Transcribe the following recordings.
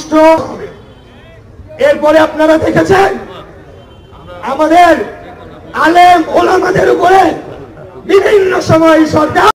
রাষ্ট্র। এরপরে আপনারা দেখেছেন আমাদের আলেম ওলামাদের উপরে বিভিন্ন সময় সরকার।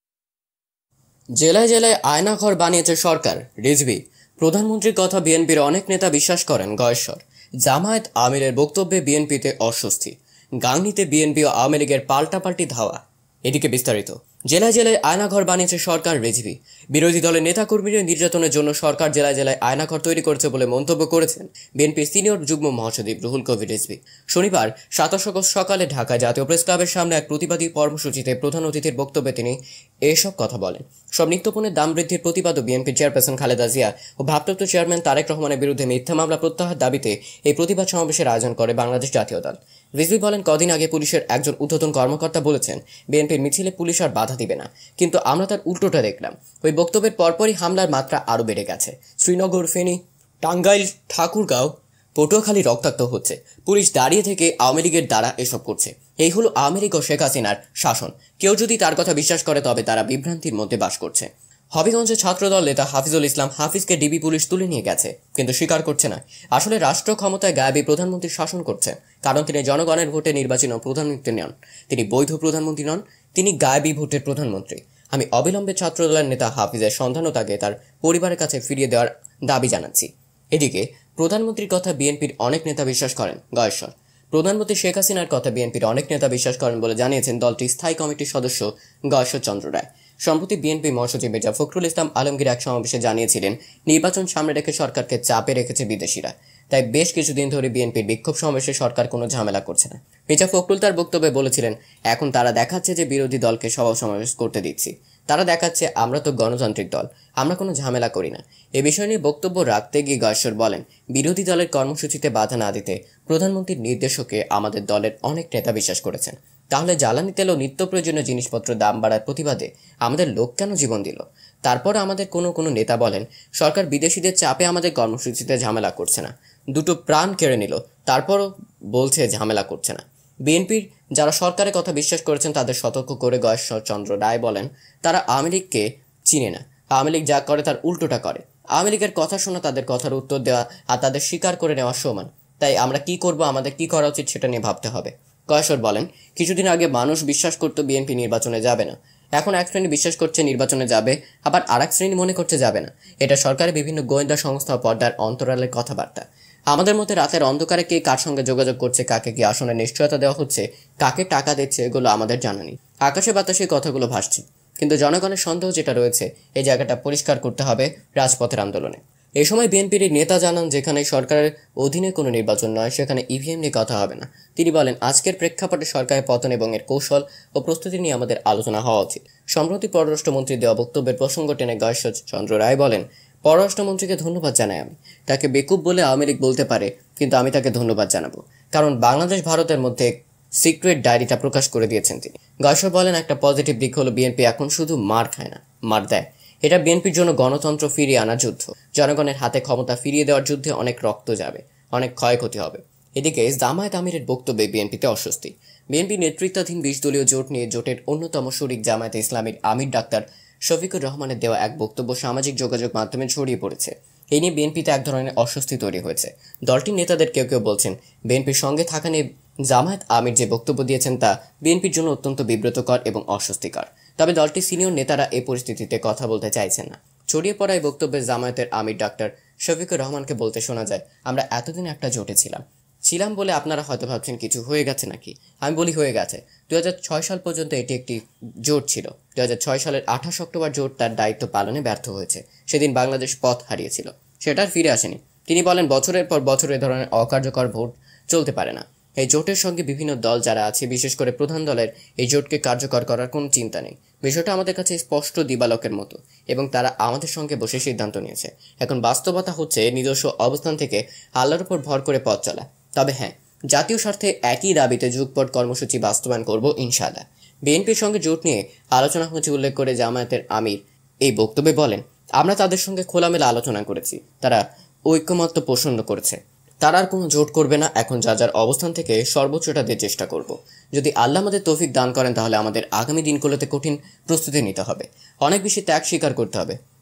জেলায় জেলায় আয়নাঘর বানিয়েছে সরকার, রিজভী। প্রধানমন্ত্রীর কথা বিএনপির অনেক নেতা বিশ্বাস করেন, গয়েশ্বর। জামায়াত আমিরের বক্তব্যে বিএনপিতে অস্বস্তি। গাংনীতে বিএনপি ও আওয়ামী লীগের পাল্টাপাল্টি ধাওয়া। এদিকে বিস্তারিত। জেলায় জেলায় আয়নাঘর বানিয়েছে সরকার, রিজভী। বিরোধী দলের নেতাকর্মীদের নির্যাতনের জন্য সরকার জেলায় জেলায় আয়নাঘর তৈরি করেছে বলে মন্তব্য করেছেন বিএনপির সিনিয়র যুগ্ম মহাসচিব রুহুল কবির রিজভী। শনিবার 27 আগস্ট সকালে ঢাকা জাতীয় প্রেস ক্লাবের সামনে এক প্রতিবাদী কর্মসূচিতে প্রধান অতিথির বক্তব্যে তিনি এসব কথা বলেন। সব নিত্যপণ্যের দাম বৃদ্ধির প্রতিবাদ ও বিএনপি চেয়ারপারসন খালেদা জিয়া ও ভারপ্রাপ্ত চেয়ারম্যান তারেক রহমানের বিরুদ্ধে মিথ্যা মামলা প্রত্যাহার দাবিতে এই প্রতিবাদ সমাবেশের আয়োজন করে বাংলাদেশ জাতীয় দল। রিজভী বলেন, কদিন আগে পুলিশের একজন ঊর্ধ্বতন কর্মকর্তা বলেছেন বিএনপির মিছিলে পুলিশ আর বাধা দিবে না, কিন্তু আমরা তার উল্টোটা দেখলাম। ওই বক্তব্যের পরপরই হামলার মাত্রা আরও বেড়ে গেছে। শ্রীনগর, ফেনী, টাঙ্গাইল, ঠাকুরগাঁও, পটুয়াখালী রক্তাক্ত হচ্ছে। পুলিশ দাঁড়িয়ে থেকে আওয়ামী লীগের দ্বারা এসব করছে। এই হলো আওয়ামী লীগ ও শেখ হাসিনার শাসন। কেউ যদি তার কথা বিশ্বাস করে তবে তারা বিভ্রান্তির মধ্যে বাস করছে। হবিগঞ্জে ছাত্রদল নেতা হাফিজুল ইসলাম হাফিজকে ডিবি পুলিশ তুলে নিয়ে গেছে, কিন্তু স্বীকার করছে না। আসলে রাষ্ট্র ক্ষমতায় গায়েবী প্রধানমন্ত্রী শাসন করছে, কারণ তিনি জনগণের ভোটে নির্বাচিত প্রধানমন্ত্রী নন। তিনি বৈধ প্রধানমন্ত্রী নন, তিনি গায়েবী ভোটের প্রধানমন্ত্রী। আমি অবিলম্বে ছাত্রদলের নেতা হাফিজের সন্ধান ও তাকে তার পরিবারের কাছে ফিরিয়ে দেওয়ার দাবি জানাচ্ছি। এদিকে প্রধানমন্ত্রীর কথা বিএনপির অনেক নেতা বিশ্বাস করেন, গয়েশ্বর। প্রধানমন্ত্রী শেখ হাসিনার কথা বিএনপির অনেক নেতা বিশ্বাস করেন বলে জানিয়েছেন দলটির স্থায়ী কমিটির সদস্য গয়েশ্বর চন্দ্র রায়। সম্প্রতি বিএনপি মহাসচিব মির্জা ফখরুল ইসলাম আলমগীর এক সমাবেশে জানিয়েছিলেন, নির্বাচন সামনে রেখে সরকারকে চাপে রেখেছে বিদেশিরা। তাই বেশ কিছুদিন ধরে বিএনপির বিক্ষোভ সমাবেশে সরকার কোনো ঝামেলা করছে না। মির্জা ফখরুল তার বক্তব্যে বলেছিলেন, এখন তারা দেখাচ্ছে যে বিরোধী দলকে সভা সমাবেশ করতে দিচ্ছি। তারা দেখাচ্ছে আমরা তো গণতান্ত্রিক দল, আমরা কোনো ঝামেলা করি না। এ বিষয় নিয়ে বক্তব্য রাখতে গিয়ে গয়েশ্বর বলেন, বিরোধী দলের কর্মসূচিতে বাধা না দিতে প্রধানমন্ত্রীর নির্দেশকে আমাদের দলের অনেক নেতা বিশ্বাস করেছেন। তাহলে জ্বালানি তেল ও নিত্য প্রয়োজনীয় জিনিসপত্র দাম বাড়ার প্রতিবাদে আমাদের লোক কেন জীবন দিল? তারপর আমাদের কোনো নেতা বলেন, সরকার বিদেশিদের চাপে আমাদের কর্মসূচিতে ঝামেলা করছে না। দুটো প্রাণ কেড়ে নিল, তারপরও বলছে ঝামেলা করছে না। বিএনপির যারা সরকারের কথা বিশ্বাস করেছেন তাদের সতর্ক করে গয়েশ্বর চন্দ্র রায় বলেন, তারা আওয়ামী লীগকে চিনে না। আওয়ামী লীগ যা করে তার উল্টোটা করে। আওয়ামী লীগের কথা শোনা তাদের কথার উত্তর দেওয়া আর তাদের স্বীকার করে নেওয়া সমান। তাই আমরা কি করব, আমাদের কি করা উচিত সেটা নিয়ে ভাবতে হবে। গয়েশ্বর বলেন, কিছুদিন আগে মানুষ বিশ্বাস করতো বিএনপি নির্বাচনে যাবে না। এখন এক শ্রেণী বিশ্বাস করছে নির্বাচনে যাবে, আবার আরেক শ্রেণী মনে করছে যাবে না। এটা সরকারের বিভিন্ন গোয়েন্দা সংস্থা পর্দার অন্তরালের কথাবার্তা। আমাদের মধ্যে রাতের অন্ধকারে কে কার সঙ্গে যোগাযোগ করছে, কাকে কি আসনের নিশ্চয়তা দেওয়া হচ্ছে, কাকে টাকা দিচ্ছে, এগুলো আমাদের জানা নেই। আকাশে বাতাসে কথাগুলো ভাসছে, কিন্তু জনগণের সন্দেহ যেটা রয়েছে এই জায়গাটা পরিষ্কার করতে হবে রাজপথের আন্দোলনে। এই সময় বিএনপির নেতা জানান, যেখানে সরকারের অধীনে কোনো নির্বাচন নয় সেখানে ইভিএম নিয়ে কথা হবে না। তিনি বলেন, আজকের প্রেক্ষাপটে সরকারের পতন এবং এর কৌশল ও প্রস্তুতি নিয়ে আমাদের আলোচনা হওয়া উচিত। সম্প্রতি পররাষ্ট্রমন্ত্রী দেওয়া বক্তব্যের প্রসঙ্গ টেনে গয়েশ্বর চন্দ্র রায় বলেন, পররাষ্ট্রমন্ত্রীকে ধন্যবাদ জানাই আমি। তাকে বেকুব বলে আওয়ামী লীগ বলতে পারে, কিন্তু আমি তাকে ধন্যবাদ জানাবো, কারণ বাংলাদেশ ভারতের মধ্যে সিক্রেট ডায়েরিটা প্রকাশ করে দিয়েছেন তিনি। গয়েশ্বর বলেন, একটা পজিটিভ দিক হলো বিএনপি এখন শুধু মার খায় না, মার দেয়। এটা বিএনপির জন্য গণতন্ত্র ফিরিয়ে আনার যুদ্ধ। জনগণের হাতে ক্ষমতা ফিরিয়ে দেওয়ার যুদ্ধে অনেক রক্ত যাবে, অনেক ক্ষয়ক্ষতি হবে। এদিকে জামায়াত আমিরের বক্তব্যে বিএনপিতে অস্বস্তি। বিএনপি নেতৃত্বাধীন 20 দলীয় জোট নিয়ে জোটের অন্যতম শরিক জামায়াতে ইসলামীর আমির ডাক্তার শফিকুর রহমানের দেওয়া এক বক্তব্য সামাজিক যোগাযোগ মাধ্যমে ছড়িয়ে পড়েছে। এই নিয়ে বিএনপিতে এক ধরনের অস্বস্তি তৈরি হয়েছে। দলটির নেতাদের কেউ কেউ বলছেন, বিএনপির সঙ্গে থাকা নিয়ে জামায়াত আমির যে বক্তব্য দিয়েছেন তা বিএনপির জন্য অত্যন্ত বিব্রতকর এবং অস্বস্তিকর। তবে দলটির সিনিয়র নেতারা এই পরিস্থিতিতে কথা বলতে চাইছেন না। ছড়িয়ে পড়া এই বক্তব্যে জামায়াতের আমির ডাক্তার শফিকুর রহমানকে বলতে শোনা যায়, আমরা এতদিন একটা জোটে ছিলাম বলে আপনারা হয়তো ভাবছেন কিছু হয়ে গেছে নাকি। আমি বলি, হয়ে গেছে। 2006 সাল পর্যন্ত এটি একটি জোট ছিল। 2006 সালের 28 অক্টোবর জোট তার দায়িত্ব পালনে ব্যর্থ হয়েছে। সেদিন বাংলাদেশ পথ হারিয়েছিল, সেটা আর ফিরে আসেনি। তিনি বলেন, বছরের পর বছর এ ধরনের অকার্যকর ভোট চলতে পারে না। এই জোটের সঙ্গে বিভিন্ন দল যারা আছে, বিশেষ করে প্রধান দলের এই জোটকে কার্যকর করার কোনো চিন্তা নেই। বিষয়টা আমাদের কাছে স্পষ্ট দিবালোকের মতো, এবং তারা আমাদের সঙ্গে বসে সিদ্ধান্ত নিয়েছে। এখন বাস্তবতা হচ্ছে নিজস্ব অবস্থান থেকে আল্লাহর উপর ভর করে পথ চলা। তবে হ্যাঁ, জাতীয় স্বার্থে একই দাবিতে যুগপৎ কর্মসূচি বাস্তবায়ন করব ইনশাআল্লাহ। বিএনপির সঙ্গে জোট নিয়ে আলোচনা হয়েছে উল্লেখ করে জামায়াতের আমির এই বক্তব্যে বলেন, আমরা তাদের সঙ্গে খোলামেলা আলোচনা করেছি, তারা ঐক্যমত্য পোষণ করেছে। তারা আর কোনো জোট করবে না। এখন যার অবস্থান থেকে সর্বোচ্চটা দিয়ে চেষ্টা করব। যদি আল্লাহ আমাদের তৌফিক দান করেন তাহলে আমাদের আগামী দিনগুলোতে কঠিন প্রস্তুতি নিতে হবে, অনেক বেশি ত্যাগ স্বীকার করতে হবে।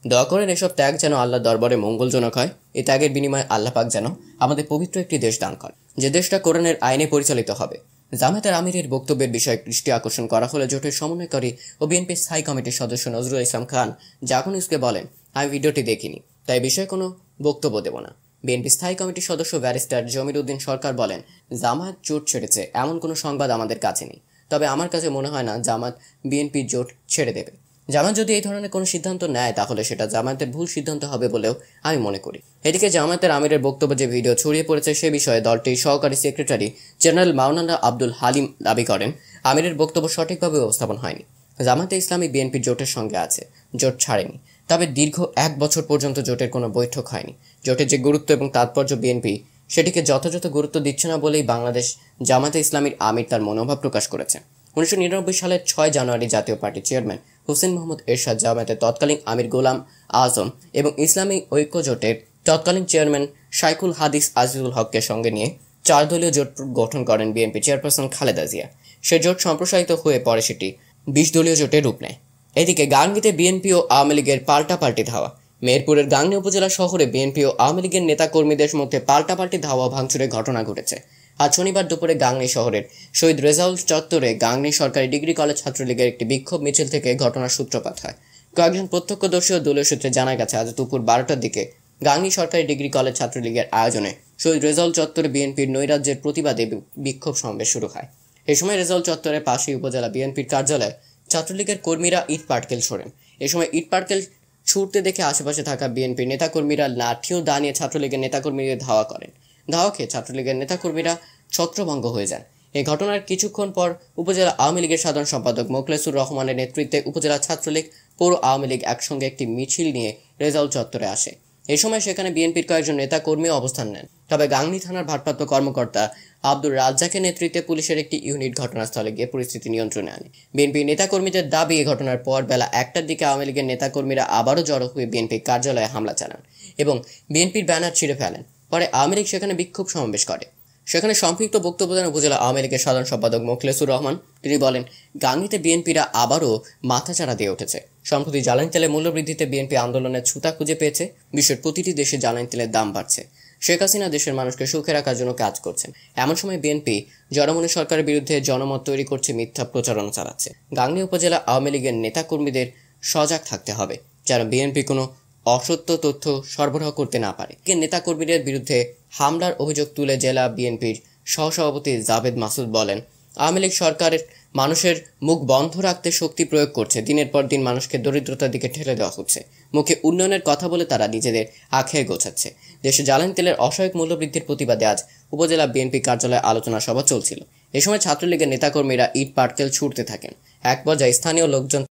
দোয়া করেন এসব ত্যাগ যেন আল্লাহর দরবারে মঙ্গলজনক হয়। এই ত্যাগের বিনিময়ে আল্লাহ পাক যেন আমাদের পবিত্র একটি দেশ দান করেন, যে দেশটা কোরআনের আইনে পরিচালিত হবে। জামায়াতের আমিরের বক্তব্যের বিষয়ে দৃষ্টি আকর্ষণ করা হলে জোটের সমন্বয়কারী ও বিএনপির স্থায়ী কমিটির সদস্য নজরুল ইসলাম খান জাগো নিউজকে বলেন, আমি ভিডিওটি দেখিনি, তাই বিষয়ে কোনো বক্তব্য দেব না। বিএনপি স্থায়ী কমিটির সদস্য ব্যারিস্টার জমির উদ্দিন সরকার বলেন, জামায়াত জোট ছেড়েছে এমন কোনো সংবাদ আমাদের কাছে নেই। তবে আমার কাছে মনে হয় না জামায়াত বিএনপি জোট ছেড়ে দেবে। জামায়াত যদি এই ধরনের কোনো সিদ্ধান্ত নেয় তাহলে সেটা জামায়াতের ভুল সিদ্ধান্ত হবে বলেও আমি মনে করি। এদিকে জামায়াতের আমিরের বক্তব্য যে ভিডিও ছড়িয়ে পড়েছে সে বিষয়ে দলটির সহকারী সেক্রেটারি জেনারেল মাওলানা আব্দুল হালিম দাবি করেন, আমিরের বক্তব্য সঠিকভাবে উপস্থাপন হয়নি। জামায়াতে ইসলামী বিএনপি জোটের সঙ্গে আছে, জোট ছাড়েনি। তবে দীর্ঘ 1 বছর পর্যন্ত জোটের কোনো বৈঠক হয়নি। জোটের যে গুরুত্ব এবং তাৎপর্য বিএনপি সেটিকে যথাযথ গুরুত্ব দিচ্ছে না বলেই বাংলাদেশ জামায়াতে ইসলামীর আমির তার মনোভাব প্রকাশ করেছে। 1999 সালের 6 জানুয়ারি জাতীয় পার্টির চেয়ারম্যান হোসেন মোহাম্মদ এরশাদ জামায়াতের তৎকালীন আমির গোলাম আজম এবং ইসলামী ঐক্য জোটের তৎকালীন চেয়ারম্যান শাইখুল হাদিস আজিজুল হককে সঙ্গে নিয়ে 4 দলীয় জোট গঠন করেন বিএনপি চেয়ারপারসন খালেদা জিয়া। সে জোট সম্প্রসারিত হয়ে পরে সেটি 20 দলীয় জোটে রূপ নেয়। এদিকে গাংনীতে বিএনপি ও আওয়ামী লীগের পাল্টাপাল্টি ধাওয়া। মেহেরপুরের গাংনী উপজেলা শহরে বিএনপি ও আওয়ামী লীগের নেতাকর্মীদের মধ্যে পাল্টাপাল্টি ধাওয়া ভাঙচুরের ঘটনা ঘটেছে। আজ শনিবার দুপুরে গাংনী শহরের শহীদ রেজাউল চত্বরে গাংনী সরকারি ডিগ্রি কলেজ ছাত্রলীগের একটি বিক্ষোভ মিছিল থেকে ঘটনার সূত্রপাত হয়। কয়েকজন প্রত্যক্ষদর্শী ও দলীয় সূত্রে জানা গেছে, আজ দুপুর 12টার দিকে গাংনী সরকারি ডিগ্রি কলেজ ছাত্রলীগের আয়োজনে শহীদ রেজাউল চত্বরে বিএনপির নৈরাজ্যের প্রতিবাদে বিক্ষোভ সমাবেশ শুরু হয়। এই সময় রেজাউল চত্বরের পাশেই উপজেলা বিএনপির কার্যালয়ে ছাত্রলীগের কর্মীরা ইট পাটকেল ছোড়েন। এ সময় ইট পাটকেল ছুটতে দেখে আশেপাশে থাকা বিএনপির নেতাকর্মীরা লাঠি ও দা নিয়ে ছাত্রলীগের নেতাকর্মীদের ধাওয়া করেন। ধাওয়া খেয়ে ছাত্রলীগের নেতাকর্মীরা ছত্রভঙ্গ হয়ে যান। এই ঘটনার কিছুক্ষণ পর উপজেলা আওয়ামী লীগের সাধারণ সম্পাদক মোখলেসুর রহমানের নেতৃত্বে উপজেলা ছাত্রলীগ, পৌর আওয়ামী লীগ একসঙ্গে একটি মিছিল নিয়ে রেজাউল চত্বরে আসে। এই সময় সেখানে বিএনপির কয়েকজন নেতাকর্মীও অবস্থান নেন। তবে গাংনী থানার ভারপ্রাপ্ত কর্মকর্তা আব্দুর রাজ্জাকের নেতৃত্বে পুলিশের একটি ইউনিট ঘটনাস্থলে গিয়ে পরিস্থিতি নিয়ন্ত্রণে আনে। বিএনপি নেতাকর্মীদের দাবি, এই ঘটনার পর বেলা 1টার দিকে আওয়ামী লীগের নেতাকর্মীরা আবারও জড়ো হয়ে বিএনপির কার্যালয়ে হামলা চালান এবং বিএনপির ব্যানার ছিঁড়ে ফেলেন। পরে আওয়ামী লীগ সেখানে বিক্ষোভ সমাবেশ করে। সেখানে সম্পৃক্ত বক্তব্য দেন উপজেলা আওয়ামী লীগের সাধারণ সম্পাদক মোখলেসুর রহমান। তিনি বলেন, গাংনীতে বিএনপিরা আবারও মাথাচাড়া দিয়ে উঠেছে। সম্প্রতি জ্বালানি তেলের মূল্যবৃদ্ধিতে বিএনপি আন্দোলনের ছুতা খুঁজে পেয়েছে। বিশ্বের প্রতিটি দেশে জ্বালানি তেলের দাম বাড়ছে। শেখ হাসিনা দেশের মানুষকে সুখে রাখার জন্য কাজ করছেন। এমন সময় বিএনপি জনমনে সরকারের বিরুদ্ধে জনমত তৈরি করছে, মিথ্যা প্রচারণা চালাচ্ছে। গাংনী উপজেলা আওয়ামী লীগের নেতাকর্মীদের সজাগ থাকতে হবে, যেন বিএনপি কোনো অসত্য তথ্য সরবরাহ করতে না পারে। নেতাকর্মীদের বিরুদ্ধে হামলার অভিযোগ তুলে জেলা বিএনপির সহসভাপতি জাভেদ মাসুদ বলেন, আওয়ামী লীগ সরকারের মানুষের মুখ বন্ধ রাখতে শক্তি প্রয়োগ করছে। দিনের পর দিন মানুষকে দরিদ্রতার দিকে ঠেলে দেওয়া হচ্ছে। মুখে উন্নয়নের কথা বলে তারা নিজেদের আখের গোছাচ্ছে। দেশে জ্বালানি তেলের অস্বাভাবিক মূল্যবৃদ্ধির প্রতিবাদে আজ উপজেলা বিএনপি কার্যালয়ে আলোচনা সভা চলছিল। এ সময় ছাত্রলীগের নেতাকর্মীরা ইট পাটকেল ছুড়তে থাকেন। এক পর্যায়ে স্থানীয় লোকজন